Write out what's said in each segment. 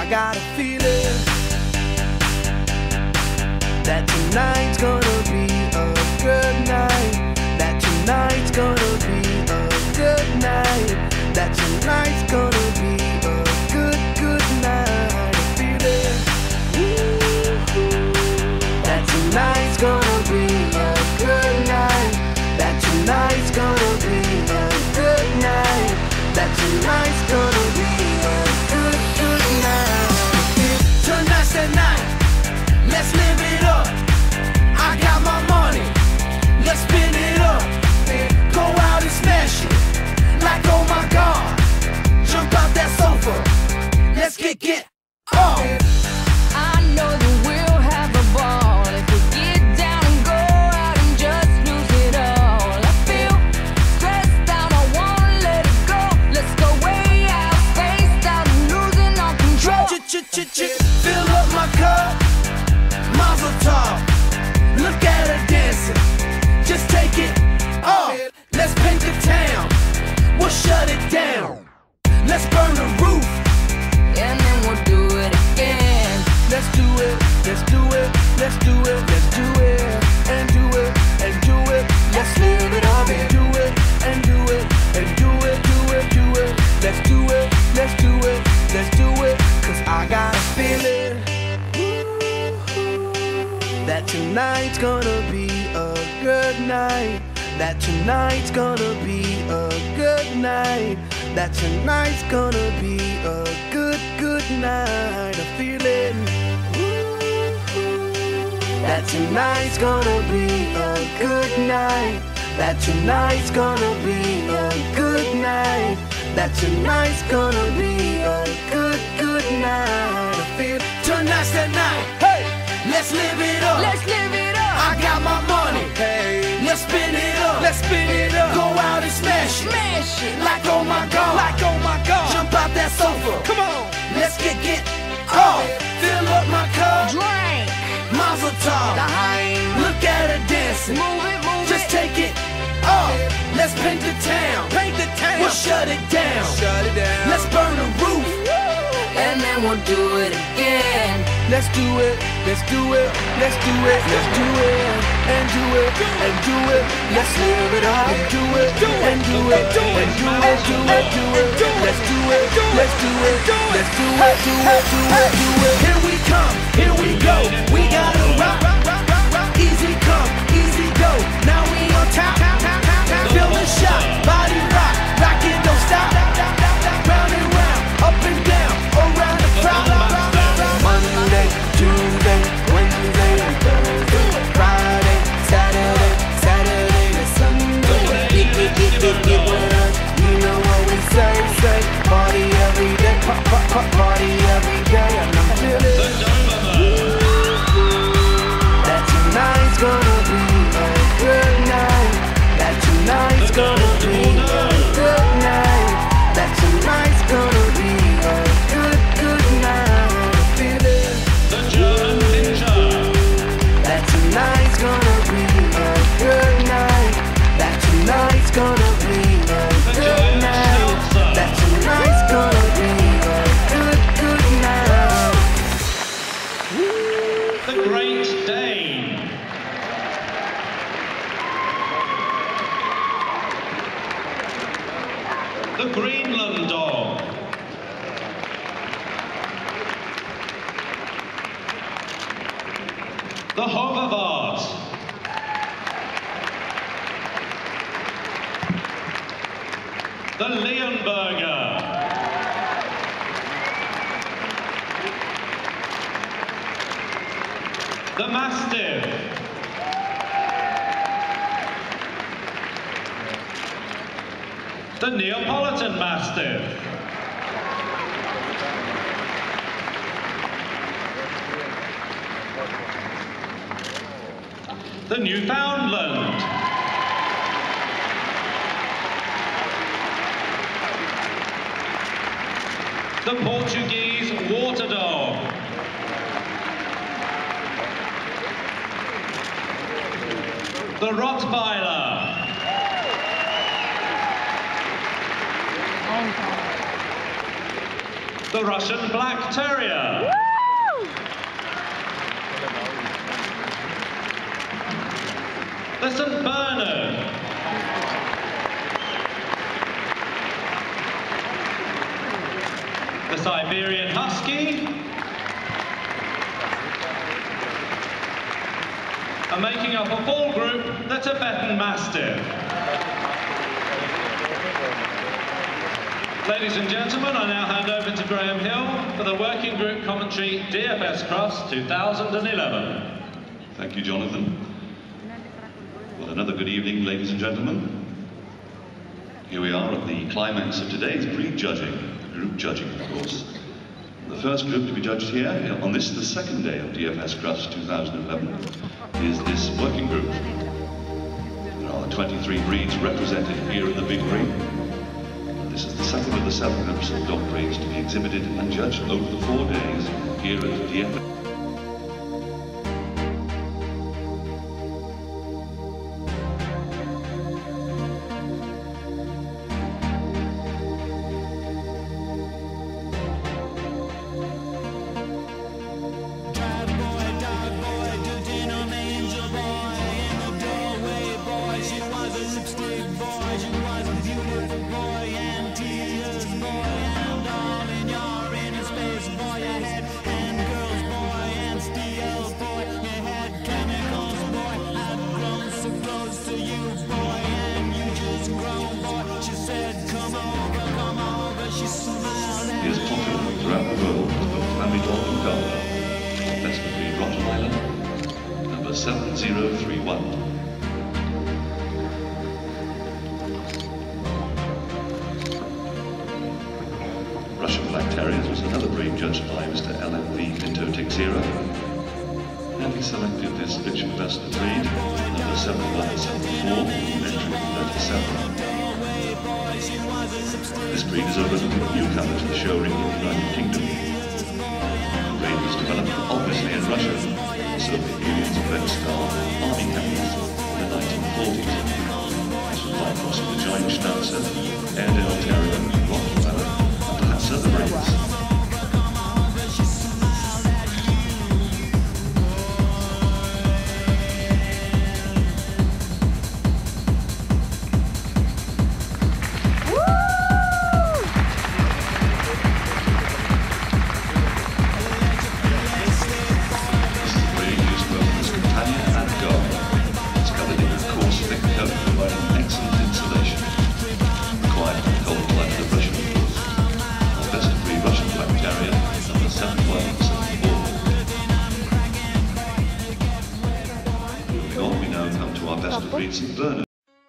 I got a feeling that tonight's gonna be a good night. That tonight's gonna be a good night. That tonight's gonna be a good night. I feel it. That tonight's gonna be a good night. That tonight's gonna be a good night. That tonight's gonna be a good night. Tonight's the night. Let's live it up. I got my money. Let's spin it up. Go out and smash it. Like oh my God. Jump out that sofa. Let's get up. I know that we'll have a ball if we get down and go out and just lose it all. I feel stressed out, I wanna let it go. Let's go way out, spaced out and losing all control. Fill up my cup, Mazel tov. Look at her dancing, just take it off. Let's paint the town, we'll shut it down. Let's burn the roof, And then we'll do it again. let's do it, let's do it, let's do it, let's do it, and do it, and do it. Let's live it up and do it, and do it, and do it, do it, do it. Let's do it, let's do it, let's do it. Cause I got a feeling that tonight's gonna be a good night. That tonight's gonna be a good night. That tonight's gonna be a good night. I feel it. That tonight's gonna be a good night. That tonight's gonna be a good night. That tonight's gonna be a good night. I feel tonight's the night. Hey, let's live it up. Let's live it up. I got my money. Hey, let's spin it up. Let's spin it up. Go out and smash it. Smash it. Like oh my God. Like oh my God. Jump out that sofa. Come on. Let's get off. Fill up my cup. Drink. Mazel tov. The high. Look at her dancing. Move it, move Just it. take it off. Let's paint the town. Paint the town. We'll shut it down. Shut it down. Let's burn the roof. And then we'll do it again. Let's do it, let's do it, let's do it, let's do it, and do it, and do it. Let's live it up and do it, and do it, and do it, do it, do it. Let's do it, let's do it, let's do it, do it, do it, do it. Here we come, here we go. We gotta rock, easy come, easy go. Now we on top, feel the shot, body rock, rock it, don't stop. Round and round, up and down, around the crowd. Monday, Tuesday, Wednesday, Thursday, Friday, Saturday, Saturday to Sunday. Get with us, you know what we say. Party every day, party every day, and I'm feeling that tonight's gonna be a good night. That tonight's gonna be a good night. That tonight's gonna be a good night. That tonight's gonna be a good night. That tonight's gonna be a good night. That tonight's gonna be a good night. The Great Dane. The Greenland Dog. The Hovervart. The Leonberger. The Mastiff. The Neapolitan Mastiff. The Newfoundland. The Portuguese Water Dog. The Rottweiler. The Russian Black Terrier. the St. Bernard. The Siberian Husky. And making up a full group, the Tibetan Mastiff. Ladies and gentlemen, I now hand over to Graham Hill for the working group commentary DFS Crufts 2011. Thank you, Jonathan. Well, another good evening, ladies and gentlemen. Here we are at the climax of today's pre-judging, group judging, of course. The first group to be judged here on this, the second day of DFS Crufts 2011, is this working group. There are 23 breeds represented here in the big ring. This is the second of the 7 groups of dog breeds to be exhibited and judged over the 4 days here at DFS. He is popular throughout the world as both family dog and guard. Best of breed Rottweiler, number 7031. Russian Black Terriers was another breed judged by Mr. LMV Pinto Tixera, and he selected this picture best of breed, number 7174, entry 37. This breed is a relative newcomer to the show ring in the United Kingdom. The breed was developed obviously in Russia, so the millions of red star army captains in the 1940s. This was by crossing the giant Schnauzer, Airedale Terrier, Rottweiler, and perhaps other breeds. St. Bernard.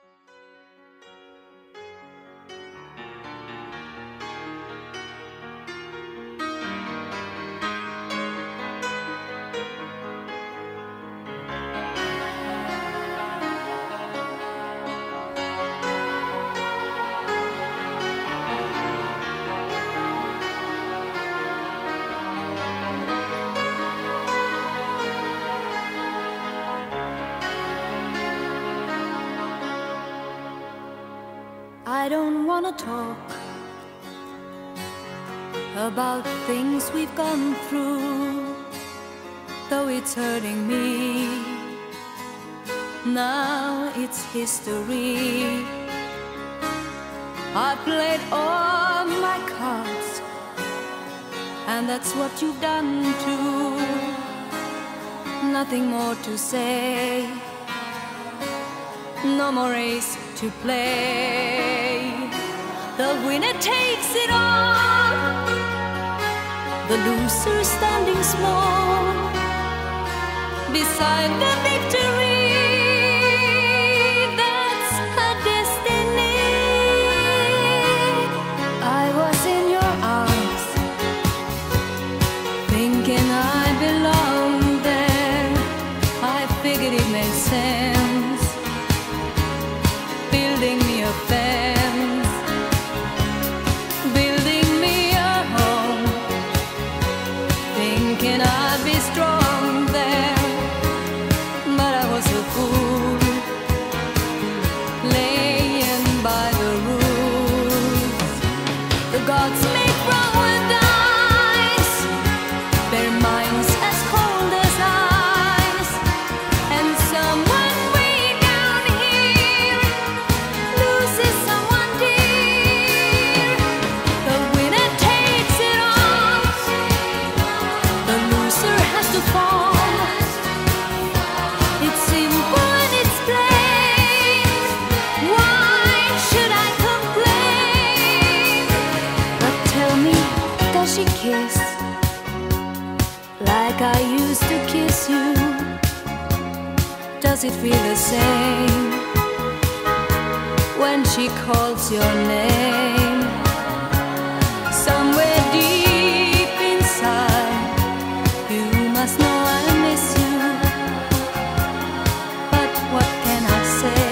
I don't wanna talk about things we've gone through, though it's hurting me. Now it's history. I played all my cards, and that's what you've done too. Nothing more to say, no more race to play. The winner takes it all, the loser standing small beside the victory. That's her destiny. I was in your arms, thinking I belonged there. I figured it made sense, building me a fence, building me a home, thinking I'd be strong there. But I was a fool, laying by the rules. The gods make wrong with ice, their minds as cold as ice, and someone way down like I used to kiss you. Does it feel the same when she calls your name? Somewhere deep inside, you must know I miss you. But what can I say?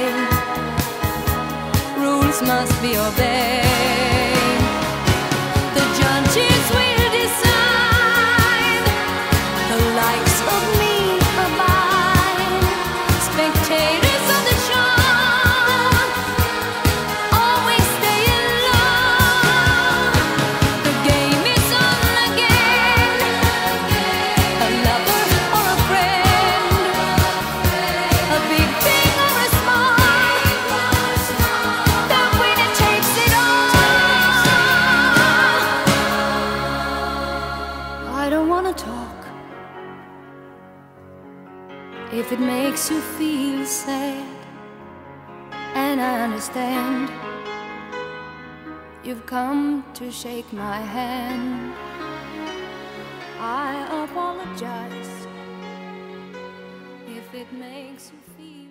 Rules must be obeyed. The judges will decide the likes of me or mine. Spectators of the show always stay in love. The game is on again. A lover or a friend, a big thing or a small, the winner takes it all. I don't wanna talk if it makes you feel sad, and I understand you've come to shake my hand. I apologize if it makes you feel